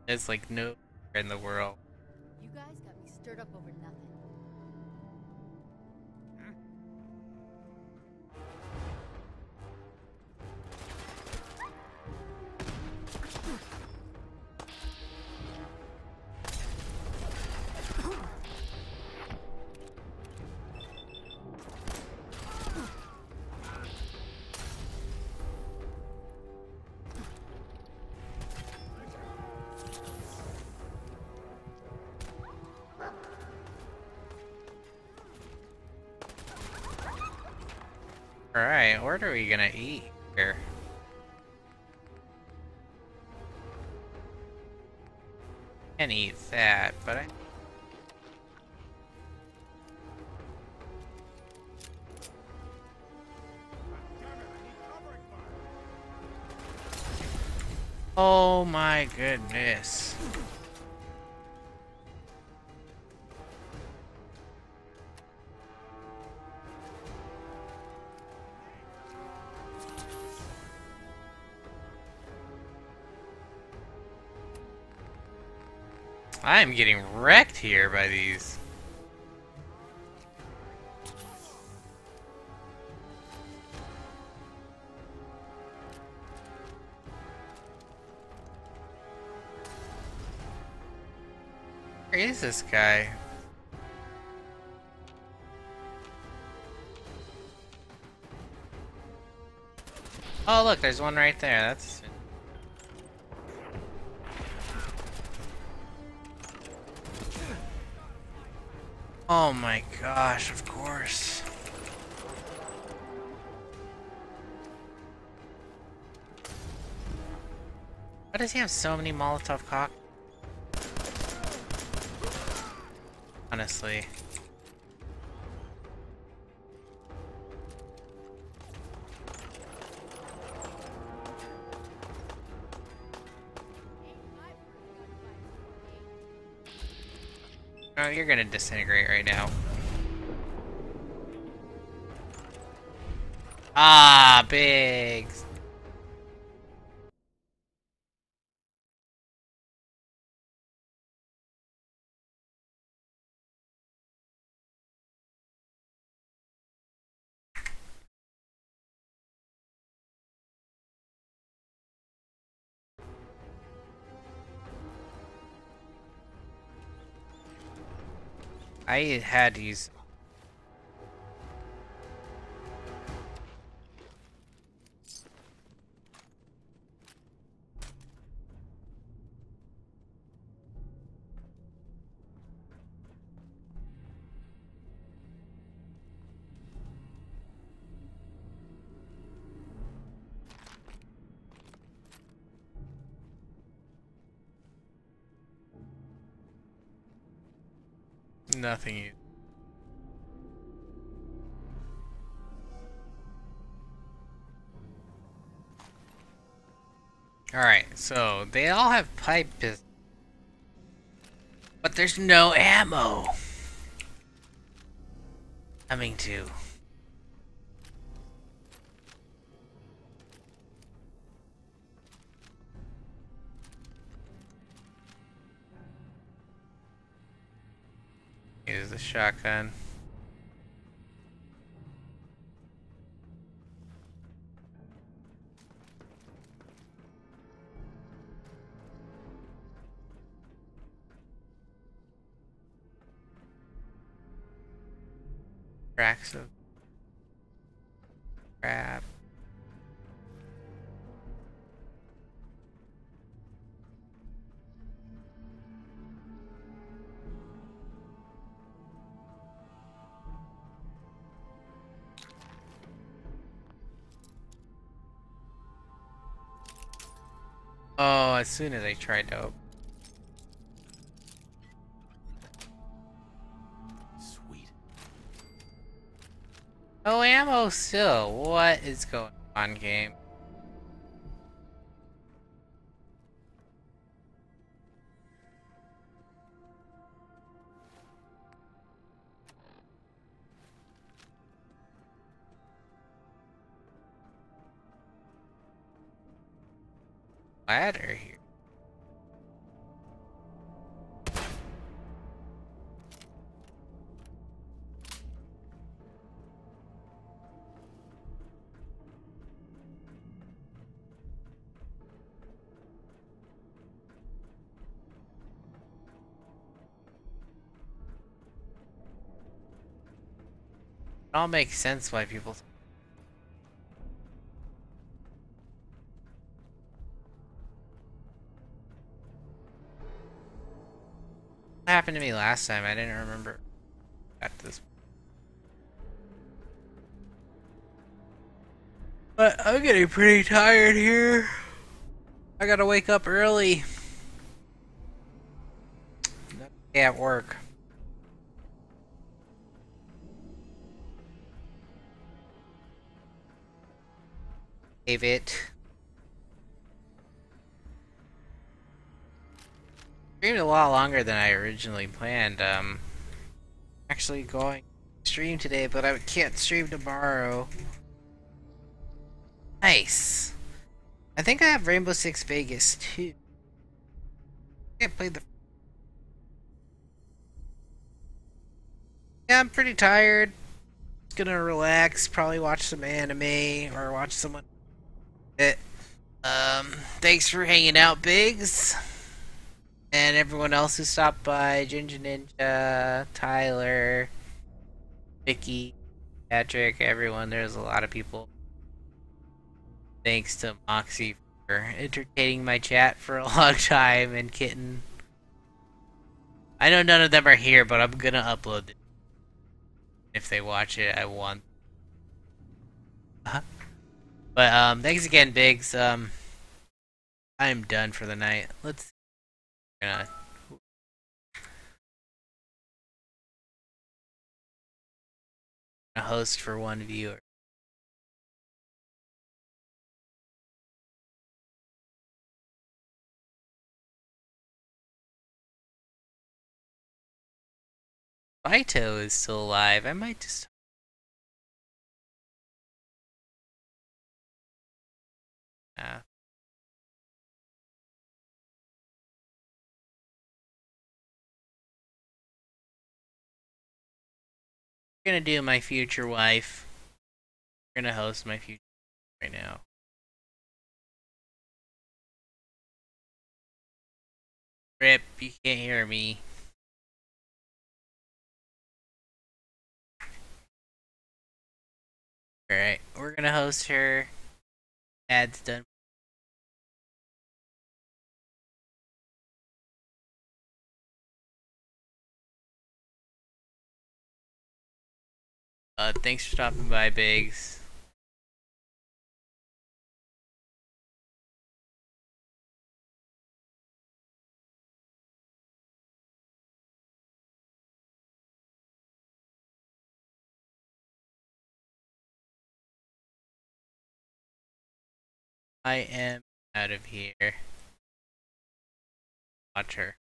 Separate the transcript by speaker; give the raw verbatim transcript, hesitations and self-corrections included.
Speaker 1: It's like no in the world.
Speaker 2: You guys got me stirred up over nothing.
Speaker 1: Alright, what are we gonna eat here? Can't eat that, but I... Oh my goodness. I am getting wrecked here by these. Where is this guy? Oh look, there's one right there. That's... Oh my gosh, of course. Why does he have so many Molotov cock? Honestly. Oh, you're gonna disintegrate right now. Ah, Biggs. I had to use... Nothing used. Alright, so they all have pipe pistols. But there's no ammo. Coming to. Use the shotgun. Cracks of crap. Oh, as soon as I tried to open.
Speaker 3: Sweet.
Speaker 1: No ammo still. What is going on, game? Ladder here. It all makes sense why people. What happened to me last time? I didn't remember. Got to this. But I'm getting pretty tired here. I gotta wake up early. At work. Save it. Streamed a lot longer than I originally planned. Um, actually going to stream today, but I can't stream tomorrow. Nice. I think I have Rainbow Six Vegas too. I can't play the. Yeah, I'm pretty tired. Gonna relax, probably watch some anime or watch someone. Um, thanks for hanging out, Biggs. And everyone else who stopped by, Ginger Ninja, Tyler, Vicky, Patrick, everyone. There's a lot of people. Thanks to Moxie for entertaining my chat for a long time, and Kitten. I know none of them are here, but I'm gonna upload it. If they watch it, I want. But um, thanks again, Biggs. Um, I'm done for the night. Let's. Gonna host for one viewer. Vito is still alive. I might just. Uh, I'm gonna do my future wife. I'm gonna host my future right now. Rip, you can't hear me. Alright, we're gonna host her. Ad's done. Uh, thanks for stopping by, Biggs. I am out of here. Watch her.